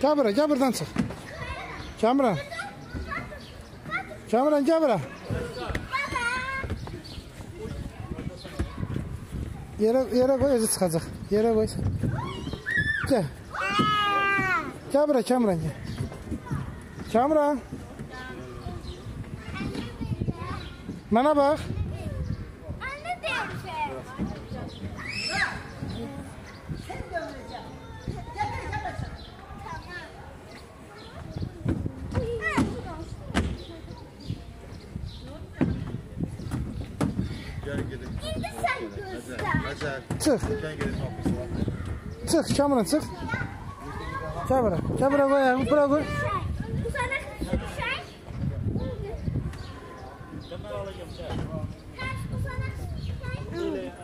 Gel buraya, gel buradan çık. Kamran. Kamran gel buraya. Yere koy, özü çıkacak. Yere koy. Gel. Gel buraya Kamran gel. Kamran. Bana bak. Anne deyirəm. İndi sən gözlə. Çık. Çık Kamran çık. Gel buraya. Gel buraya koy ayağını. Buraya koy. Uzanaq düşək. Ben alacağım sen. Uzanaq düşək.